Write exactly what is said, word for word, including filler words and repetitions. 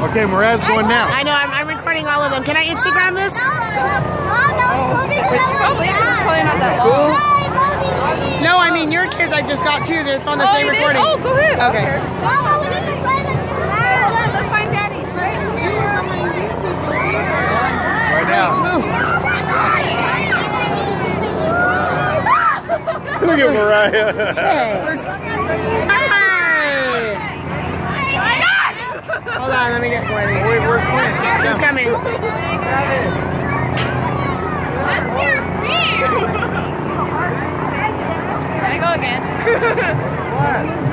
Okay, Mariah's going now. I know, I'm, I'm recording all of them. Can I Instagram this? Which probably, because it's probably not that long. No, I mean your kids I just got too. It's on the Oh, same you did? recording. Oh, go ahead. Okay. Hold on, let's find Daddy. Right now. Look at Mariah. Hey. Hi. Hold on, let me get Gwen. Wait, where's Gwen? She's coming. Can I go again? What?